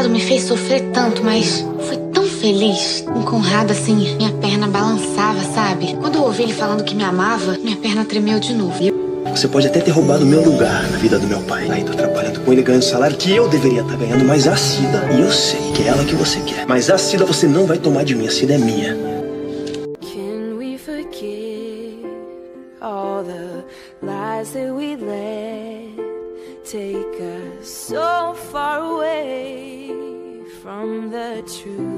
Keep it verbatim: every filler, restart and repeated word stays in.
passado me fez sofrer tanto, mas foi tão feliz. Com Conrado, assim, minha perna balançava, sabe? Quando eu ouvi ele falando que me amava, minha perna tremeu de novo. Você pode até ter roubado o meu lugar na vida do meu pai. Aí tô trabalhando com ele, ganhando o salário que eu deveria estar ganhando. Mas a Cida, e eu sei que é ela que você quer. Mas a Cida você não vai tomar de mim, a Cida é minha. Can we forget all the lies that we let take us so far away from the truth?